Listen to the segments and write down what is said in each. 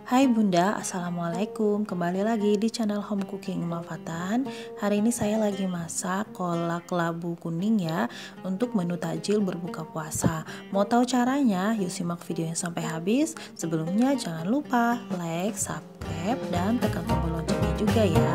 Hai Bunda, Assalamualaikum. Kembali lagi di channel Home Cooking Mafatan. Hari ini saya lagi masak kolak labu kuning ya, untuk menu takjil berbuka puasa. Mau tahu caranya? Yuk simak videonya sampai habis. Sebelumnya jangan lupa like, subscribe, dan tekan tombol loncengnya juga ya.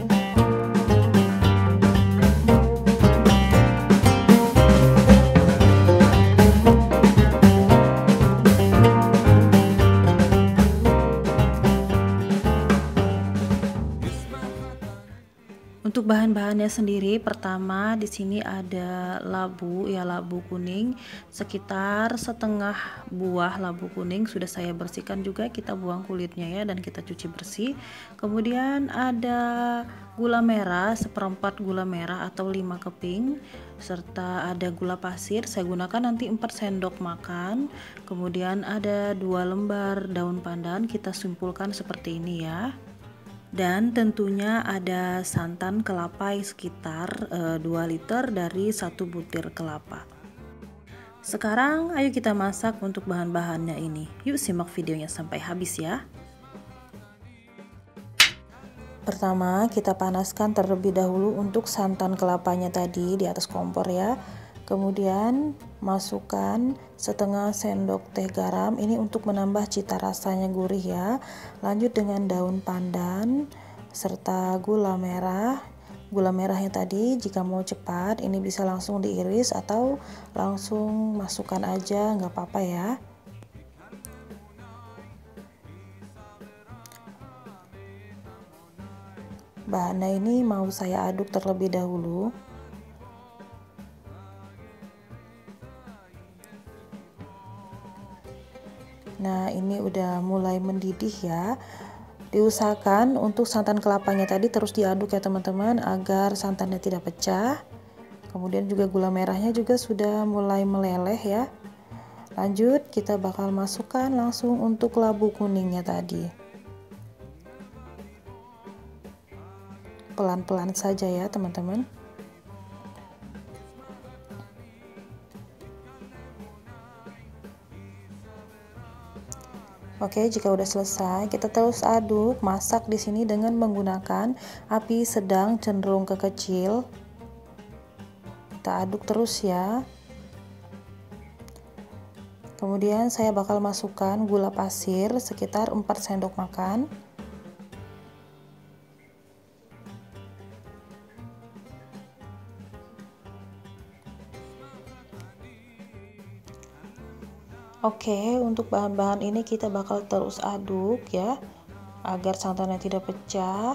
Untuk bahan-bahannya sendiri, pertama di sini ada labu ya, labu kuning sekitar setengah buah labu kuning sudah saya bersihkan juga, kita buang kulitnya ya dan kita cuci bersih. Kemudian ada gula merah, seperempat gula merah atau 5 keping, serta ada gula pasir, saya gunakan nanti 4 sendok makan. Kemudian ada 2 lembar daun pandan, kita simpulkan seperti ini ya. Dan tentunya ada santan kelapa sekitar 2 liter dari 1 butir kelapa. Sekarang ayo kita masak untuk bahan-bahannya ini. Yuk simak videonya sampai habis ya. Pertama kita panaskan terlebih dahulu untuk santan kelapanya tadi di atas kompor ya. Kemudian masukkan setengah sendok teh garam, ini untuk menambah cita rasanya gurih ya. Lanjut dengan daun pandan serta gula merah. Gula merahnya tadi jika mau cepat ini bisa langsung diiris atau langsung masukkan aja, nggak apa-apa ya. Bahannya ini mau saya aduk terlebih dahulu. Nah, ini udah mulai mendidih ya. Diusahakan untuk santan kelapanya tadi terus diaduk ya teman-teman, agar santannya tidak pecah. Kemudian juga gula merahnya juga sudah mulai meleleh ya. Lanjut kita bakal masukkan langsung untuk labu kuningnya tadi. Pelan-pelan saja ya teman-teman. Oke, jika udah selesai, kita terus aduk, masak di sini dengan menggunakan api sedang cenderung ke kecil. Kita aduk terus ya. Kemudian saya bakal masukkan gula pasir sekitar 4 sendok makan. Oke, untuk bahan-bahan ini kita bakal terus aduk ya, agar santannya tidak pecah.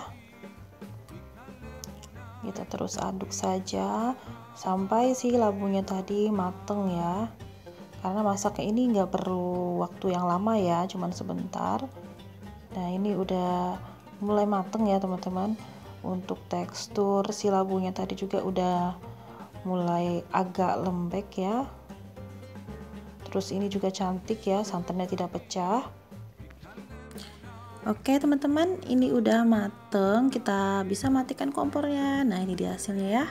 Kita terus aduk saja sampai si labunya tadi mateng ya. Karena masaknya ini nggak perlu waktu yang lama ya, cuman sebentar. Nah, ini udah mulai mateng ya teman-teman. Untuk tekstur si labunya tadi juga udah mulai agak lembek ya. Terus ini juga cantik ya, santannya tidak pecah. Oke teman-teman, ini udah mateng, kita bisa matikan kompornya. Nah, ini dia hasilnya ya,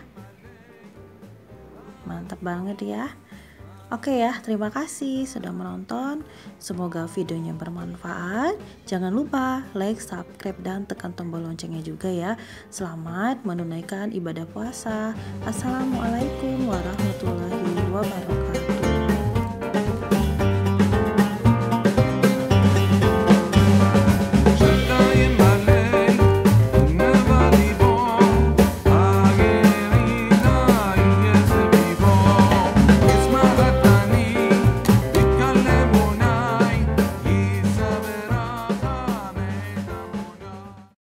mantap banget ya. Oke ya, terima kasih sudah menonton, semoga videonya bermanfaat. Jangan lupa like, subscribe, dan tekan tombol loncengnya juga ya. Selamat menunaikan ibadah puasa. Assalamualaikum warahmatullahi wabarakatuh.